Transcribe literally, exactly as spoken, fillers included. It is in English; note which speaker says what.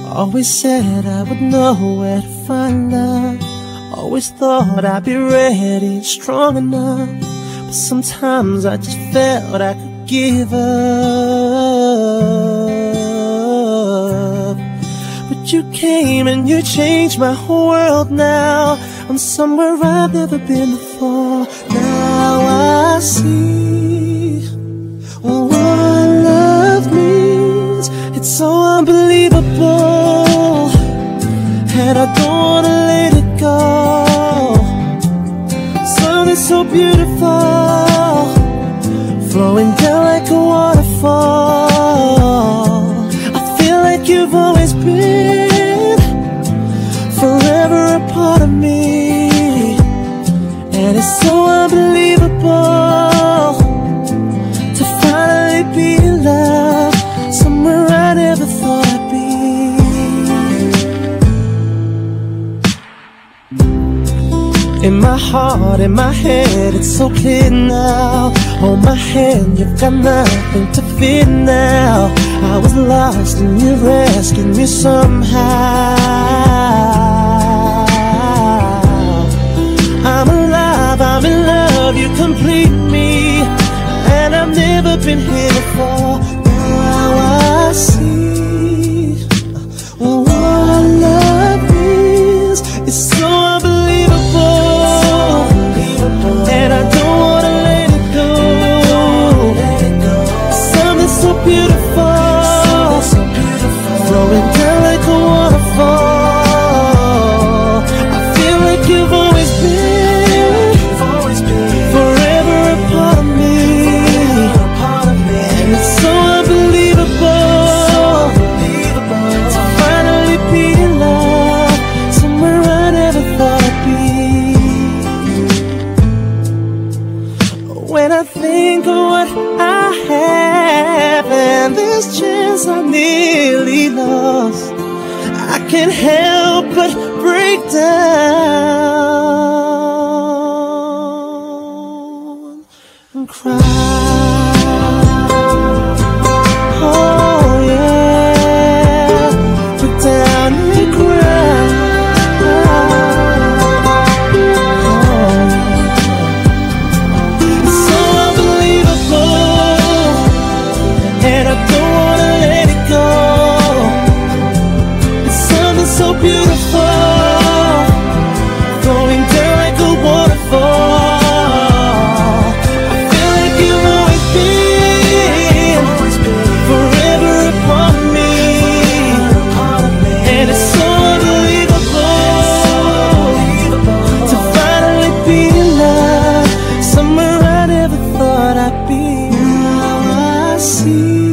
Speaker 1: Always said I would know where to find love. Always thought I'd be ready and strong enough. But sometimes I just felt I could give up. But you came and you changed my whole world now. I'm somewhere I've never been before. Now I see what love means. It's so unbelievable, and I don't wanna let it go. Something so beautiful, flowing down like a waterfall. I feel like you've always been forever a part of me, and it's so unbelievable to finally be in love, somewhere I never thought I'd be. In my heart, in my head, it's so clear now. Hold my hand, you've got nothing to fear now. I was lost and you rescued me somehow. I'm alive, I'm in love, you complete me, and I've never been here before. Now I see what love is. It's so unbelievable, and I don't wanna let it go. Something so beautiful, flowing down like a waterfall. I feel like you've always been forever a part of me, and it's so unbelievable to finally be in love, somewhere I never thought I'd be. When I think of what I have and this chance I nearly lost, I can't help but break down and cry. Oh yeah, break down and cry. It's so unbelievable, and I don't wanna let it go. It's something so beautiful, flowing down like a waterfall. I feel like you've always been forever a part of me, and it's so unbelievable to finally be in love, somewhere I never thought I'd be. Now I see